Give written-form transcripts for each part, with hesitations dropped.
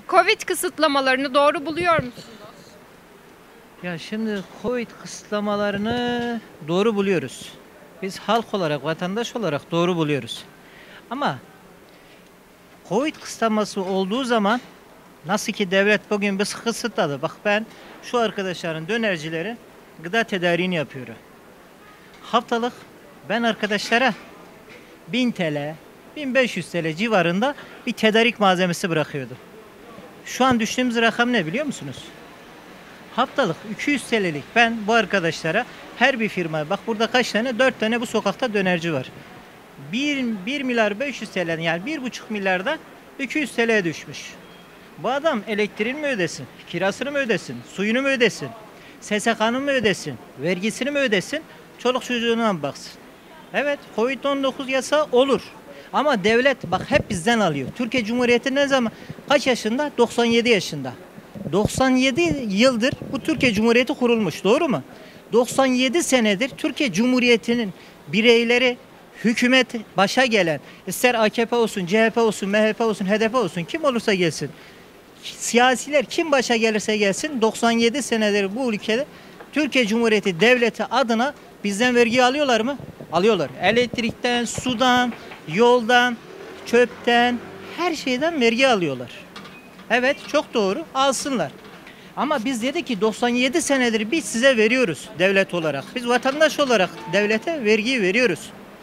Covid kısıtlamalarını doğru buluyor musunuz? Ya şimdi Covid kısıtlamalarını doğru buluyoruz. Biz halk olarak, vatandaş olarak doğru buluyoruz. Ama Covid kısıtlaması olduğu zaman nasıl ki devlet bugün biz kısıtladı. Bak ben şu arkadaşların dönercileri gıda tedariğini yapıyorum. Haftalık ben arkadaşlara 1000 TL, 1500 TL civarında bir tedarik malzemesi bırakıyordum. Şu an düştüğümüz rakam ne biliyor musunuz? Haftalık 200 TL'lik ben bu arkadaşlara her bir firma bak burada kaç tane 4 tane bu sokakta dönerci var. 1 milyar 500 TL yani 1,5 milyardan 200 TL'ye düşmüş. Bu adam elektriğini mi ödesin, kirasını mı ödesin, suyunu mu ödesin, SSK'nı mı ödesin, vergisini mi ödesin, çoluk çocuğuna mı baksın? Evet, Covid-19 yasağı olur. Ama devlet bak hep bizden alıyor. Türkiye Cumhuriyeti ne zaman? Kaç yaşında? 97 yaşında. 97 yıldır bu Türkiye Cumhuriyeti kurulmuş. Doğru mu? 97 senedir Türkiye Cumhuriyeti'nin bireyleri hükümet başa gelen ister AKP olsun, CHP olsun, MHP olsun, HDP olsun kim olursa gelsin. Siyasiler kim başa gelirse gelsin 97 senedir bu ülkede Türkiye Cumhuriyeti devleti adına bizden vergi alıyorlar mı? Alıyorlar. Elektrikten, sudan, yoldan, çöpten her şeyden vergi alıyorlar. Evet çok doğru alsınlar. Ama biz dedik ki 97 senedir biz size veriyoruz devlet olarak. Biz vatandaş olarak devlete vergiyi veriyoruz.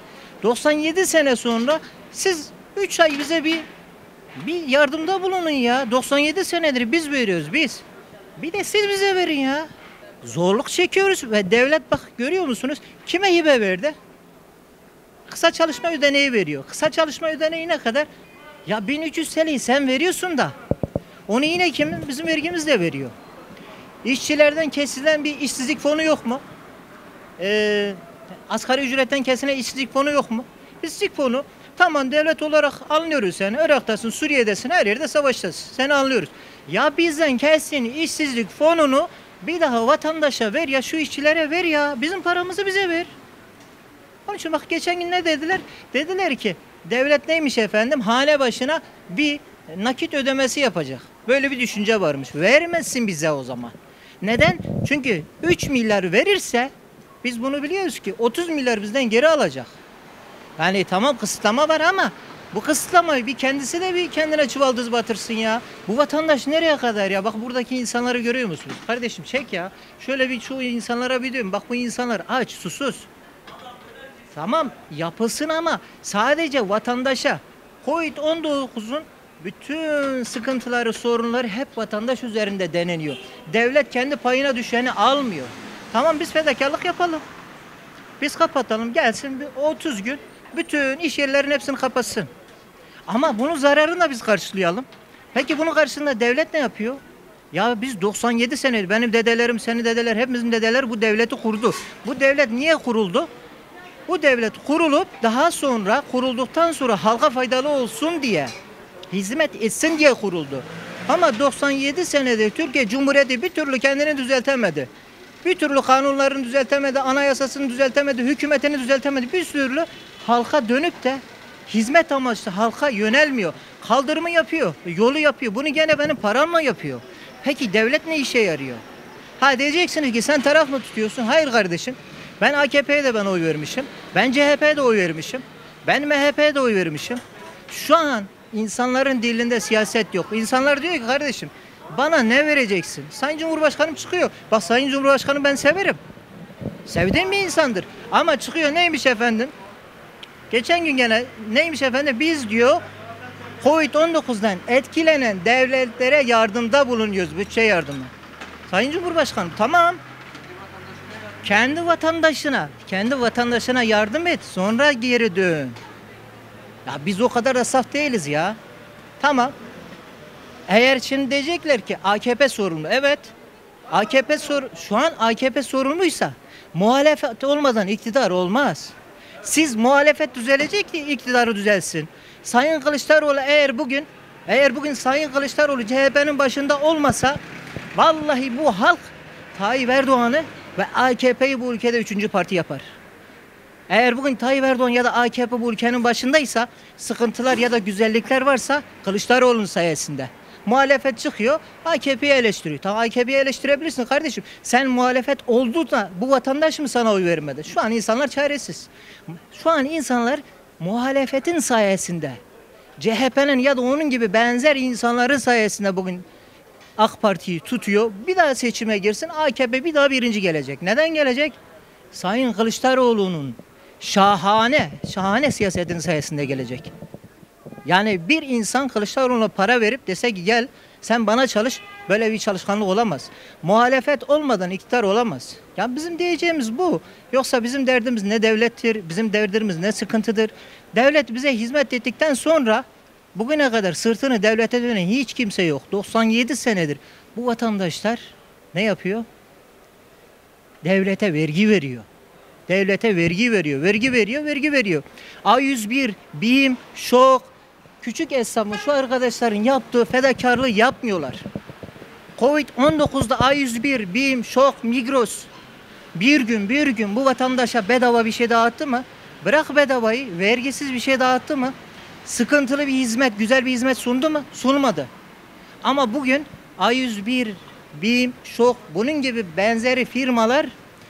97 sene sonra siz 3 ay bize bir yardımda bulunun ya. 97 senedir biz veriyoruz biz. Bir de siz bize verin ya. Zorluk çekiyoruz ve devlet bak görüyor musunuz? Kime hibe verdi? Kısa çalışma ödeneği veriyor. Kısa çalışma ödeneği ne kadar? Ya 1300 TL'yi sen veriyorsun da. Onu yine kim? Bizim vergimizle veriyor. İşçilerden kesilen bir işsizlik fonu yok mu? Asgari ücretten kesilen işsizlik fonu yok mu? İşsizlik fonu tamam devlet olarak anlıyoruz seni. Irak'tasın, Suriye'desin, her yerde savaştasın. Seni anlıyoruz. Ya bizden kesin işsizlik fonunu bir daha vatandaşa ver ya şu işçilere ver ya. Bizim paramızı bize ver. Onun için bak geçen gün ne dediler? Dediler ki devlet neymiş efendim? Hane başına bir nakit ödemesi yapacak. Böyle bir düşünce varmış. Vermezsin bize o zaman. Neden? Çünkü 3 milyar verirse biz bunu biliyoruz ki 30 milyar bizden geri alacak. Yani tamam kısıtlama var ama bu kısıtlamayı bir kendisi de bir kendine çuvaldız batırsın ya. Bu vatandaş nereye kadar ya? Bak buradaki insanları görüyor musunuz? Kardeşim çek ya. Şöyle bir çoğu insanlara bir diyorum. Bak bu insanlar aç, susuz. Tamam yapılsın ama sadece vatandaşa Covid-19'un bütün sıkıntıları, sorunları hep vatandaş üzerinde deneniyor. Devlet kendi payına düşeni almıyor. Tamam biz fedakarlık yapalım. Biz kapatalım gelsin bir 30 gün bütün iş yerlerin hepsini kapatsın. Ama bunun zararını da biz karşılayalım. Peki bunun karşısında devlet ne yapıyor? Ya biz 97 sene benim dedelerim, senin dedeler, hepimizin dedeler bu devleti kurdu. Bu devlet niye kuruldu? Bu devlet kurulup daha sonra kurulduktan sonra halka faydalı olsun diye hizmet etsin diye kuruldu. Ama 97 senedir Türkiye Cumhuriyeti bir türlü kendini düzeltemedi. Bir türlü kanunlarını düzeltemedi, anayasasını düzeltemedi, hükümetini düzeltemedi. Bir türlü halka dönüp de hizmet amaçlı halka yönelmiyor. Kaldırımı yapıyor, yolu yapıyor. Bunu gene benim paramla yapıyor. Peki devlet ne işe yarıyor? Ha diyeceksiniz ki sen taraf mı tutuyorsun? Hayır kardeşim. Ben AKP'ye de ben oy vermişim. Ben CHP'ye de oy vermişim. Ben MHP'ye de oy vermişim. Şu an insanların dilinde siyaset yok. İnsanlar diyor ki kardeşim bana ne vereceksin? Sayın Cumhurbaşkanım çıkıyor. Bak Sayın Cumhurbaşkanım ben severim. Sevdiğim bir insandır. Ama çıkıyor neymiş efendim? Geçen gün gene neymiş efendim? Biz diyor Covid-19'dan etkilenen devletlere yardımda bulunuyoruz. Bütçe yardımı. Sayın Cumhurbaşkanım tamam. Kendi vatandaşına yardım et. Sonra geri dön. Ya biz o kadar da saf değiliz ya. Tamam. Eğer şimdi diyecekler ki AKP sorumlu. Evet. Şu an AKP sorumluysa muhalefet olmadan iktidar olmaz. Siz muhalefet düzelecek ki iktidarı düzelsin. Sayın Kılıçdaroğlu eğer bugün Sayın Kılıçdaroğlu CHP'nin başında olmasa vallahi bu halk Tayyip Erdoğan'ı ve AKP'yi bu ülkede 3. parti yapar. Eğer bugün Tayyip Erdoğan ya da AKP bu ülkenin başındaysa sıkıntılar ya da güzellikler varsa Kılıçdaroğlu'nun sayesinde. Muhalefet çıkıyor, AKP'yi eleştiriyor. Tamam, AKP'yi eleştirebilirsin kardeşim. Sen muhalefet oldu da bu vatandaş mı sana oy vermedi? Şu an insanlar çaresiz. Şu an insanlar muhalefetin sayesinde, CHP'nin ya da onun gibi benzer insanların sayesinde bugün AK Parti'yi tutuyor. Bir daha seçime girsin, AKP bir daha birinci gelecek. Neden gelecek? Sayın Kılıçdaroğlu'nun şahane siyasetin sayesinde gelecek. Yani bir insan Kılıçdaroğlu'na para verip dese ki gel sen bana çalış, böyle bir çalışkanlık olamaz. Muhalefet olmadan iktidar olamaz. Ya bizim diyeceğimiz bu. Yoksa bizim derdimiz ne devlettir, bizim derdimiz ne sıkıntıdır. Devlet bize hizmet ettikten sonra bugüne kadar sırtını devlete dönen hiç kimse yok. 97 senedir bu vatandaşlar ne yapıyor? Devlete vergi veriyor. Devlete vergi veriyor, vergi veriyor. A101, BİM, ŞOK, küçük esnafın şu arkadaşların yaptığı fedakarlığı yapmıyorlar. Covid-19'da A101, BİM, ŞOK, Migros bir gün bu vatandaşa bedava bir şey dağıttı mı? Bırak bedavayı, vergisiz bir şey dağıttı mı? Sıkıntılı bir hizmet, güzel bir hizmet sundu mu? Sunmadı. Ama bugün A101, BİM, ŞOK bunun gibi benzeri firmalar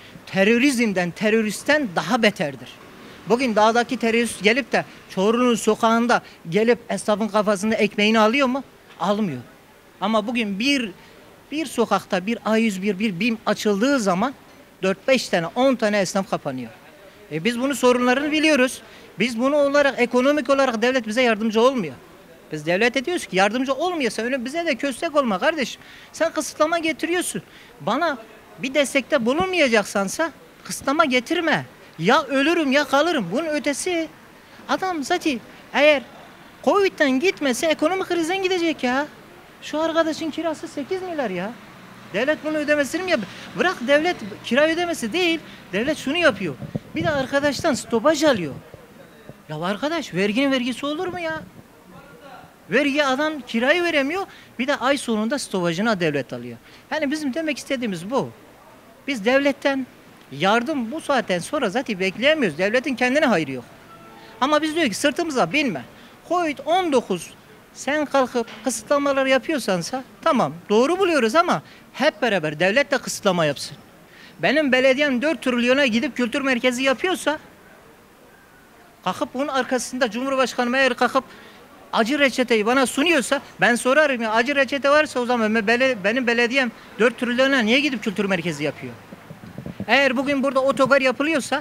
teröristten daha beterdir. Bugün dağdaki terörist gelip de Çorlu'nun sokağında gelip esnafın kafasında ekmeğini alıyor mu? Almıyor. Ama bugün bir sokakta bir A101, bir BİM açıldığı zaman 4-5 tane, 10 tane esnaf kapanıyor. Biz bunun sorunlarını biliyoruz. Biz bunu ekonomik olarak devlet bize yardımcı olmuyor. Biz devlet ediyoruz ki yardımcı olmuyorsa öyle bize de köstek olma kardeşim. Sen kısıtlama getiriyorsun. Bana bir destekte bulunmayacaksansa kısıtlama getirme. Ya ölürüm ya kalırım. Bunun ötesi adam zaten eğer Covid'den gitmese ekonomik krizden gidecek ya. Şu arkadaşın kirası 8 milyar ya. Devlet bunu ödemesini mi yapıyor? Bırak devlet kira ödemesi değil. Devlet şunu yapıyor. Bir de arkadaştan stopaj alıyor. Ya arkadaş verginin vergisi olur mu ya? Vergi adam kirayı veremiyor. Bir de ay sonunda stopajına devlet alıyor. Yani bizim demek istediğimiz bu. Biz devletten yardım bu saatten sonra zaten bekleyemiyoruz. Devletin kendine hayrı yok. Ama biz diyor ki sırtımıza binme. Covid-19 sen kalkıp kısıtlamalar yapıyorsansa tamam doğru buluyoruz ama hep beraber devlet de kısıtlama yapsın. Benim belediyem 4 trilyona gidip kültür merkezi yapıyorsa kalkıp bunun arkasında Cumhurbaşkanı eğer kalkıp acı reçeteyi bana sunuyorsa ben sorarım ya acı reçete varsa o zaman benim belediyem 4 trilyona niye gidip kültür merkezi yapıyor? Eğer bugün burada otogar yapılıyorsa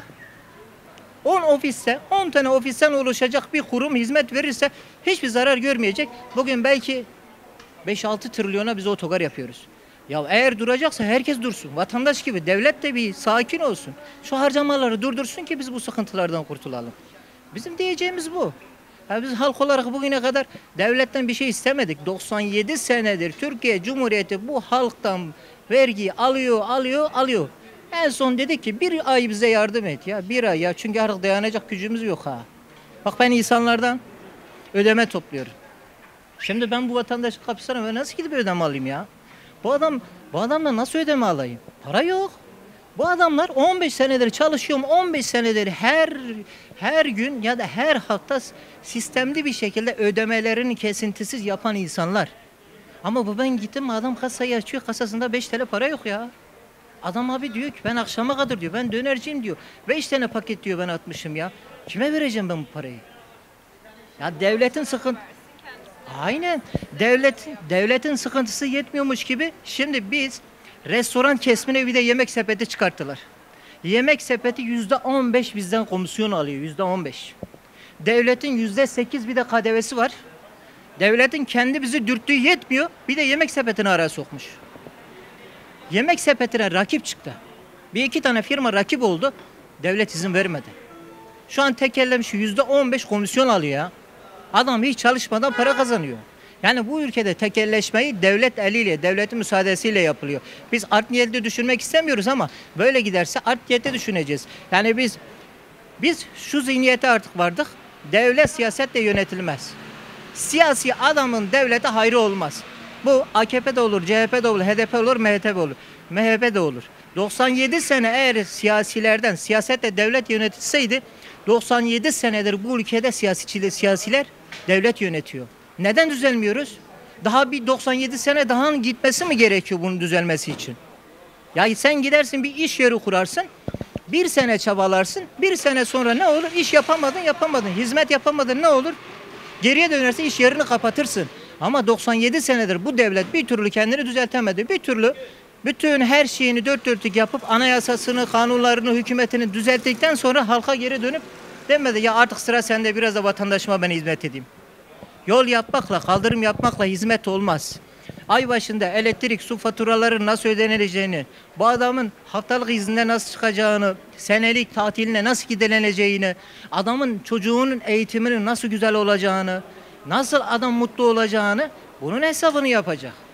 10 tane ofisten oluşacak bir kurum hizmet verirse hiçbir zarar görmeyecek. Bugün belki 5-6 trilyona biz otogar yapıyoruz. Ya eğer duracaksa herkes dursun. Vatandaş gibi devlet de bir sakin olsun. Şu harcamaları durdursun ki biz bu sıkıntılardan kurtulalım. Bizim diyeceğimiz bu. Ya biz halk olarak bugüne kadar devletten bir şey istemedik. 97 senedir Türkiye Cumhuriyeti bu halktan vergiyi alıyor. En son dedik ki bir ay bize yardım et ya. Bir ay ya çünkü artık dayanacak gücümüz yok ha. Bak ben insanlardan ödeme topluyorum. Şimdi ben bu vatandaşın kapısına nasıl gidip ödeme alayım ya? Bu adamla nasıl ödeme alayım? Para yok. Bu adamlar 15 senedir çalışıyorum. 15 senedir her gün ya da her hafta sistemli bir şekilde ödemelerini kesintisiz yapan insanlar. Ama bu ben gittim adam kasayı açıyor. Kasasında 5 TL para yok ya. Adam abi diyor ki ben akşama kadar diyor ben dönerciyim diyor. 5 tane paket diyor ben atmışım ya. Kime vereceğim ben bu parayı? Ya devletin sıkıntı. Aynen. Devletin sıkıntısı yetmiyormuş gibi şimdi biz restoran kesimine bir de yemek sepeti çıkarttılar. Yemek sepeti %15 bizden komisyon alıyor. %15. Devletin %8 bir de KDV'si var. Devletin kendi bizi dürttüğü yetmiyor. Bir de yemek sepetini araya sokmuş. Yemek sepetine rakip çıktı. Bir iki tane firma rakip oldu. Devlet izin vermedi. Şu an tekellemiş %15 komisyon alıyor ya. Adam hiç çalışmadan para kazanıyor. Yani bu ülkede tekelleşmeyi devlet eliyle, devletin müsaadesiyle yapılıyor. Biz art niyetli düşünmek istemiyoruz ama böyle giderse art niyetli düşüneceğiz. Yani biz şu zihniyete artık vardık. Devlet siyasetle yönetilmez. Siyasi adamın devlete hayrı olmaz. Bu AKP'de olur, CHP'de olur, HDP olur, MHP olur. MHP'de olur. 97 sene eğer siyasetle devlet yönetilseydi 97 senedir bu ülkede siyasiler devlet yönetiyor. Neden düzelmiyoruz? Daha bir 97 sene daha gitmesi mi gerekiyor bunun düzelmesi için? Ya sen gidersin bir iş yeri kurarsın. Bir sene çabalarsın. Bir sene sonra ne olur? İş yapamadın. Hizmet yapamadın, ne olur? Geriye dönerse iş yerini kapatırsın. Ama 97 senedir bu devlet bir türlü kendini düzeltemedi. Bir türlü bütün her şeyini dört dörtlük yapıp anayasasını, kanunlarını, hükümetini düzelttikten sonra halka geri dönüp demedi ya artık sıra sende, biraz da vatandaşıma ben hizmet edeyim. Yol yapmakla, kaldırım yapmakla hizmet olmaz. Ay başında elektrik, su faturaları nasıl ödenileceğini, bu adamın haftalık izinde nasıl çıkacağını, senelik tatiline nasıl gidileneceğini, adamın çocuğunun eğitiminin nasıl güzel olacağını, nasıl adam mutlu olacağını, bunun hesabını yapacak.